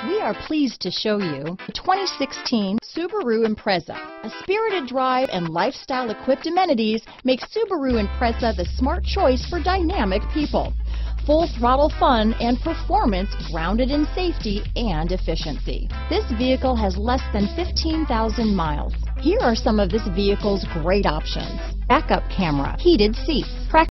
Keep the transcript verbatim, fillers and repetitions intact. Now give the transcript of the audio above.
We are pleased to show you the twenty sixteen Subaru Impreza. A spirited drive and lifestyle-equipped amenities make Subaru Impreza the smart choice for dynamic people. Full throttle fun and performance grounded in safety and efficiency. This vehicle has less than fifteen thousand miles. Here are some of this vehicle's great options: backup camera, heated seats, traction